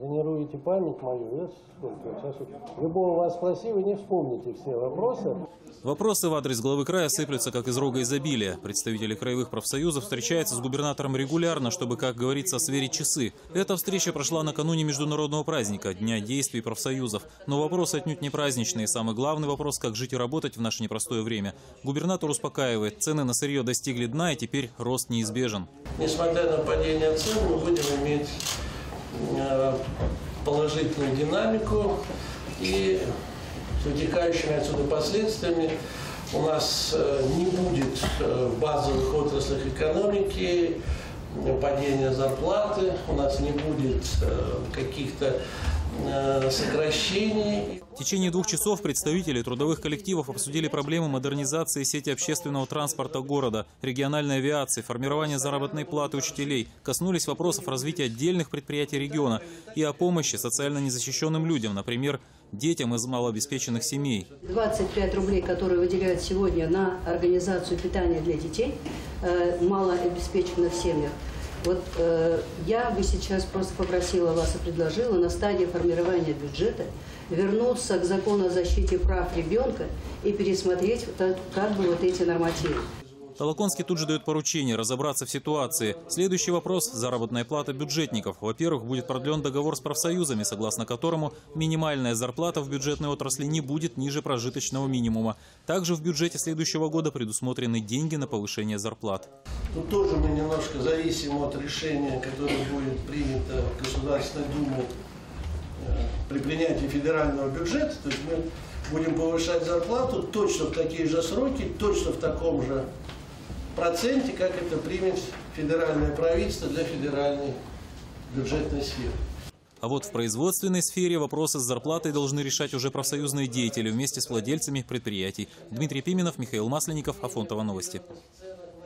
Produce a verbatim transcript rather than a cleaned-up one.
Тренируете память мою, я сколько? Сейчас вот любого вас спроси, вы не вспомните все вопросы. Вопросы в адрес главы края сыплются как из рога изобилия. Представители краевых профсоюзов встречаются с губернатором регулярно, чтобы, как говорится, сверить часы. Эта встреча прошла накануне международного праздника – Дня действий профсоюзов. Но вопросы отнюдь не праздничные. Самый главный вопрос – как жить и работать в наше непростое время. Губернатор успокаивает, цены на сырье достигли дна, и теперь рост неизбежен. Несмотря на падение цен, мы будем иметь положительную динамику, и с вытекающими отсюда последствиями у нас не будет в базовых отраслях экономики падения зарплаты, у нас не будет каких-то сокращений. В течение двух часов представители трудовых коллективов обсудили проблемы модернизации сети общественного транспорта города, региональной авиации, формирования заработной платы учителей, коснулись вопросов развития отдельных предприятий региона и о помощи социально незащищенным людям, например, детям из малообеспеченных семей. двадцать пять рублей, которые выделяют сегодня на организацию питания для детей в малообеспеченных семьях. Вот э, я бы сейчас просто попросила вас и предложила на стадии формирования бюджета вернуться к закону о защите прав ребенка и пересмотреть как бы вот эти нормативы. Толоконский тут же дает поручение разобраться в ситуации. Следующий вопрос – заработная плата бюджетников. Во-первых, будет продлен договор с профсоюзами, согласно которому минимальная зарплата в бюджетной отрасли не будет ниже прожиточного минимума. Также в бюджете следующего года предусмотрены деньги на повышение зарплат. Тут тоже мы немножко зависим от решения, которое будет принято в Государственной Думе при принятии федерального бюджета. То есть мы будем повышать зарплату точно в такие же сроки, точно в таком же проценте, как это примет федеральное правительство для федеральной бюджетной сферы. А вот в производственной сфере вопросы с зарплатой должны решать уже профсоюзные деятели вместе с владельцами предприятий. Дмитрий Пименов, Михаил Масленников, Афонтово новости.